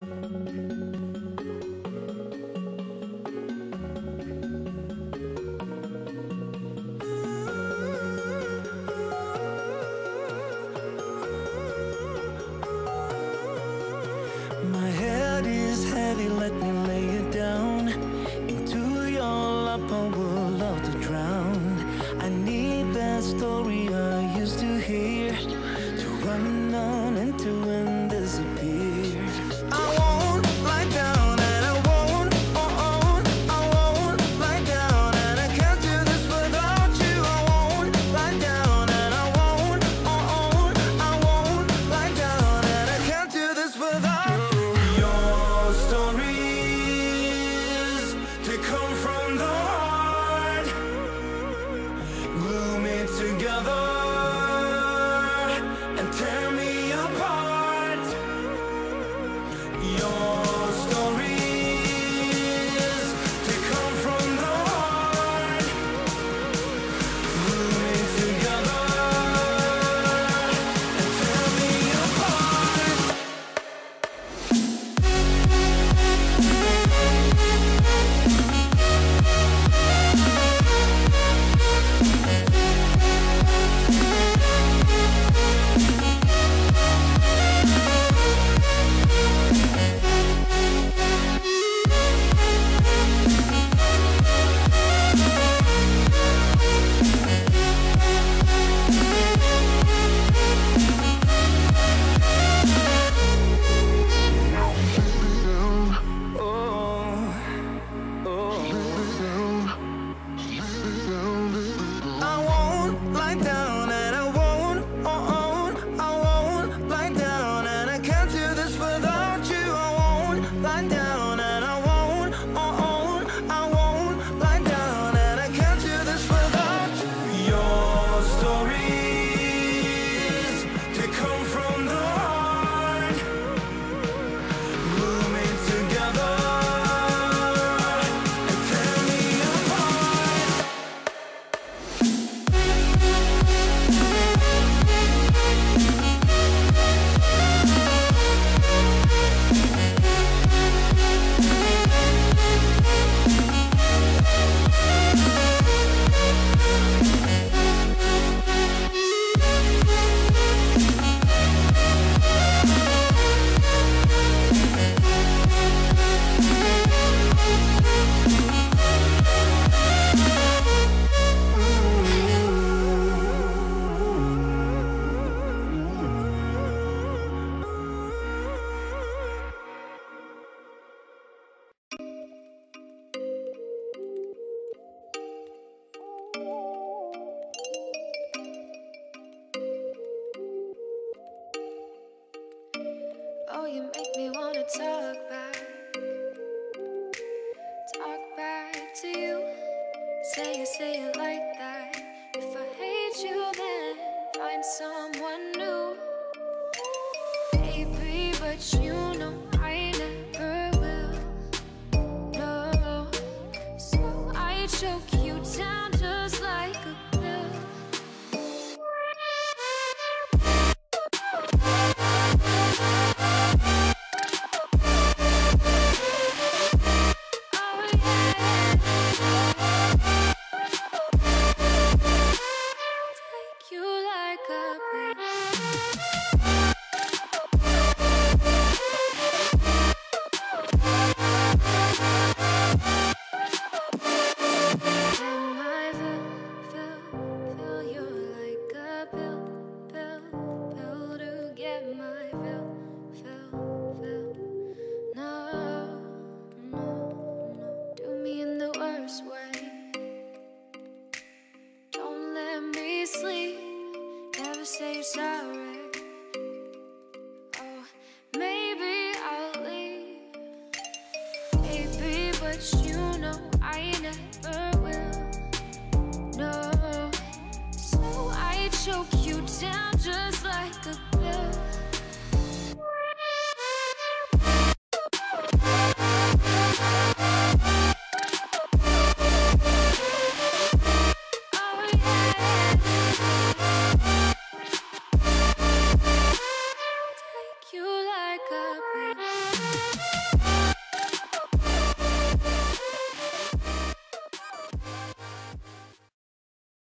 My head is heavy, let me lay it down. Into your lap I would love to drown. I need that story I used to hear, to run on into and disappear. I won't lie down and I won't, I won't lie down, and I can't do this without you. I won't lie down and I won't, I won't lie down, and I can't do this without you. Your stories, they come from the heart, glue me together and tear me apart. Your stories, they come from the heart, glue me together and tear me apart. I won't lie down and I won't, I won't lie down, and I can't do this without you. I won't lie down and I won't, I won't lie down, and I can't do this without you. Your stories, they come from the heart, glue me together and tear me apart. Oh, you make me wanna talk back to you. Say it like that. If I hate you, then find someone new. Baby, but you know I never will. No, so I choke you down just like a pill. Take you like a pill. Say sorry. Oh, maybe I'll leave. Baby, but you know I never will. No, so I choke you down just like a pill. You like a bitch.